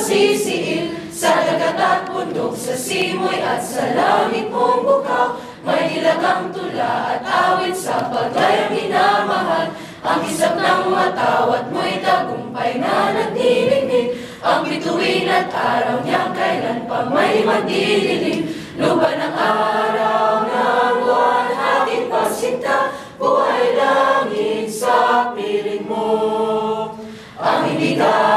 masisiil. Sa dagat at bundok, sa simoy at sa langit mong bukaw, may nilagang tula at awit sa paglayang minamahal. Ang kisap ng matawat mo'y tagumpay na nagdilingig. Ang bituin at araw niyang kailan pa may magdidilim. Luba ng araw ng buwan, hatid pasinta, buhay langit sa piling mo. Ang hindi